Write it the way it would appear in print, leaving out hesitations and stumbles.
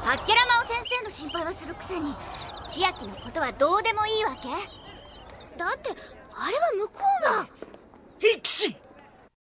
あっけらまお先生の心配はするくせに千秋のことはどうでもいいわけ？だってあれは向こ